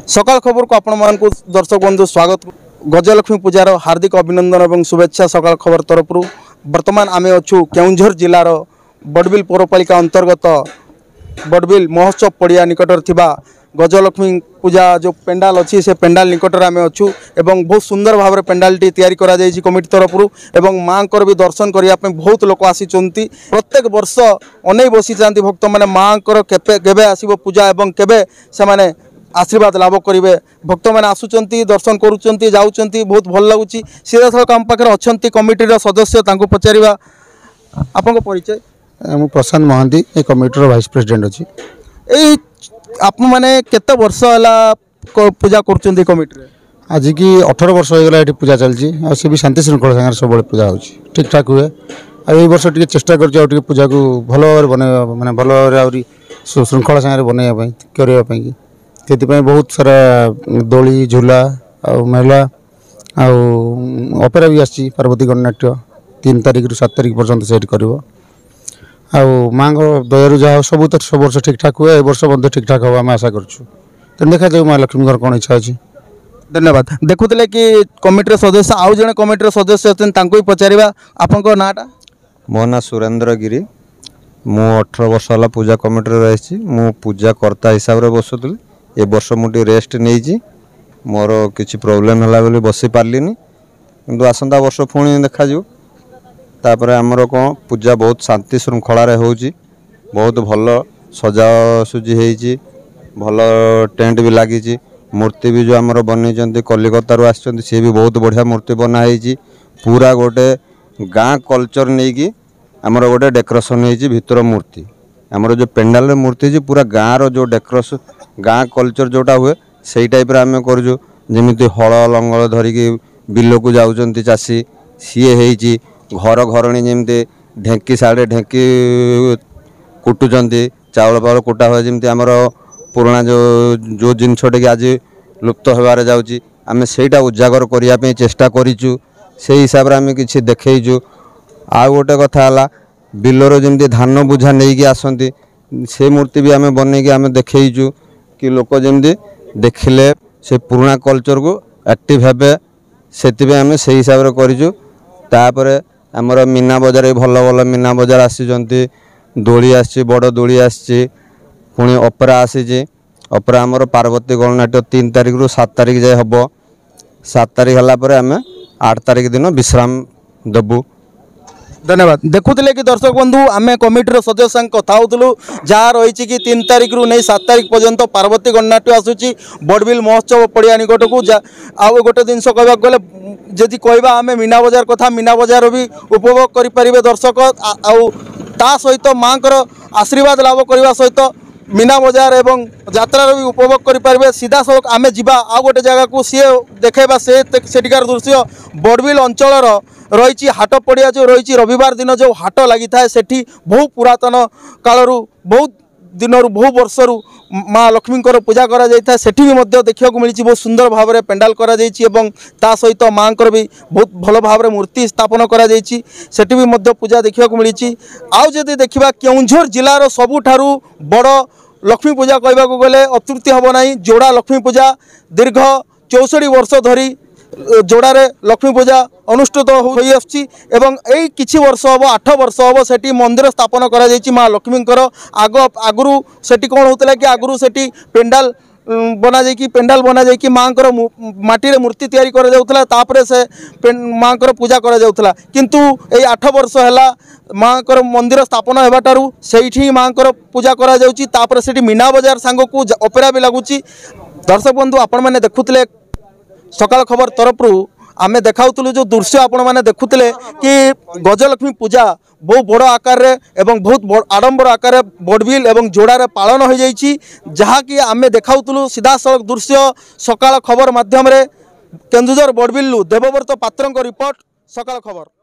सकाल खबर को आपण मानकु दर्शक बंधु स्वागत। गजलक्ष्मी पूजार हार्दिक अभिनंदन और शुभेच्छा। सकाल खबर तरफ वर्तमान आमे अच्छु केउंझर जिलार बड़बिल पौरपालिका अंतर्गत बड़बिल महोत्सव पड़िया निकटर थिबा गजलक्ष्मी पूजा जो पेंडाल अच्छी से पेंडाल निकटर आमे अच्छु एवं बहुत सुंदर भाव में पेंडालटी तैयारी करा जायछि कमिटी तरफ एवं माँकर भी दर्शन करने बहुत लोक आसिचंती। प्रत्येक वर्ष अनै बसी जाती भक्त मैंने माँकर केबे आसीबो पूजा एवं केबे से माने आशीर्वाद लाभ करेंगे। भक्त मैंने आसुंच दर्शन करुँच जाऊँच बहुत भल लगुच। सीधा सड़क आम पाखे अच्छा कमिटर सदस्य पचारा आपण परिचय। मु प्रशांत महांती ये कमिटर वाइस प्रेसिडेंट अच्छी। यही आप मैंने केते वर्ष है पूजा कर कमिटी आज की 18 वर्ष हो गला ये पूजा चलती भी शांति श्रृंखला सागर सब पूजा हो ठीक ठाक हुए। आई वर्ष टे चेष्टा कर पूजा को भल भाव बनवा माने भल भाव श्रृंखला सागर बनवाई करने से बहुत सारा दोली झूला आ मेला आपेरा भी आसी पार्वती गणनाट्य 3 तारिख रु 7 तारिख पर्यंत सेट कर माँ दयारू जहाँ सब तो सब वर्ष ठीक ठाक हुए। वर्ष मध्य ठीक ठाक हम आम आशा करें देखा जाऊ माँ लक्ष्मी कौन इच्छा अच्छी। धन्यवाद। देखुले कि कमिटर सदस्य आउ जड़े कमिटर सदस्य अच्छे पचारा आपण नाटा। मो ना सुरेंद्र गिरी मु 18 वर्ष है पूजा कमिटी रही मु पूजा कर्ता हिसाब से बसुली। ए वर्ष मुझे रेस्ट नहीं मोर किसी प्रोब्लेम है बोली बसी पार्लिनी किंतु आसंता वर्ष पुणी देखा तापर आमर कौन पूजा बहुत शांति श्रृंखलार हो बहुत भल सजासुजी हो भल टेंट भी लगी मूर्ति भी जो आमर बन कलिकतारू आसी सी भी बहुत बढ़िया मूर्ति बनाई पूरा गोटे गाँ कल्चर नहीं कि आमर गोटे डेकोरेशन हो भितर मूर्ति आमर जो पेंडाल मूर्ति पूरा गाँव जो डेकोरेशन गाँ कल्चर जोटा हुए से टाइप आम करमी हल लंगल धरिकी बिल को जाऊँ चाषी सी है घर घरणी जमी ढेंकी साढ़े ढेंकी कुटुंच चाउल पाउल कुटा हुए जमी आमर पुराणा जो जिनस टे आज लुप्त होबार जाऊँगी आम सेटा उजागर करने चेष्टा करूँ से हिसाब से आम कि देखु। आउ गोटे कथा है बिलर जमी धान बुझा नहीं कि आसती से मूर्ति भी आम बनईकि आम देखु कि लोक जमी देखिले से पुराणा कल्चर को एक्टिव हे से आम से हिसाब से करूँ। आमर मीना बजार भल भल मीना बजार आसी दोली आसी बड़ दोली आसी पुणी ऑपेरा आसी ऑपेरा आमर पार्वती गणनाट्य 3 तारिख रु 7 तारिख जाए हम 7 तारिख है आम 8 तारिख दिन विश्राम देबू। धन्यवाद। देखुले कि दर्शक बंधु आम कमिटर सदस्य कथा होलु जहाँ रही कि 3 तारिख रु नहीं 7 तारिख पर्यंत पार्वती गणनाट्य आसूची बड़बिल महोत्सव पड़िया निकट को आउ गोटे जिन कहवाक गले जदि कहवा आम मीना बजार कथा मीना बजार भी उपभोग करें दर्शक आ सहित माँ आशीर्वाद लाभ करने सहित मीना बजार एवं यात्रार भी उपभोग करें। सीधा सड़क आम जा आ गोटे जगह को सी देखा सेठिकार दृश्य बड़बिल अंचल रही हाट पड़िया जो रही रविवार दिन जो हाट लगी था सेठी बहु पुरातन कालरू बहुत दिन बहु वर्षर माँ लक्ष्मी पूजा करा जाता है। सेठी भी देखा मिली बहुत सुंदर भाव में पेंडाल करा ता सहित माँ भी बहुत भल भाव में मूर्ति स्थापन करा सेठी भी पूजा देखा मिली। आउ जदि देखा केउंझर जिलार सबुठारु बड़ लक्ष्मी पूजा कहवाक गले अतृप्ति हम ना जोड़ा लक्ष्मी पूजा दीर्घ 64 वर्ष धरी जोड़े लक्ष्मी पूजा अनुष्ठित होई आछि एवं एई किछि वर्ष हम 8 वर्ष हम सेठी मंदिर स्थापन करा जायछि माँ लक्ष्मी आगुरु सेठी कौन होता कि आगुरु सेठी पेंडाल बना जाइए पेंडाल बना जाइए माँ माटी मूर्ति तैयारी करा जाउथला तापरे से माँ पूजा करा जाउथला किंतु एई 8 वर्ष है माँ मंदिर स्थापन होबाटारू सेठी माँ पूजा करा जाउछि तापरे सेठी मीना बजार सांग को ऑपेरा भी लगुछि। दर्शक बंधु आपण माने देखुतले सकाल खबर तरफ आमे देखाउतलु जो दृश्य आपण माने देखुतले कि गजलक्ष्मी पूजा बहुत बड़ आकार रे एवं बहुत आडंबर आकार रे बड़बिल एवं जोड़ारे पालन हो जाइछि जहाँ कि आमे देखाउतलु सीधा सड़क दृश्य सकाल खबर माध्यम रे केन्दुझर बड़बिलु देवव्रत पात्रंक रिपोर्ट सकाल खबर।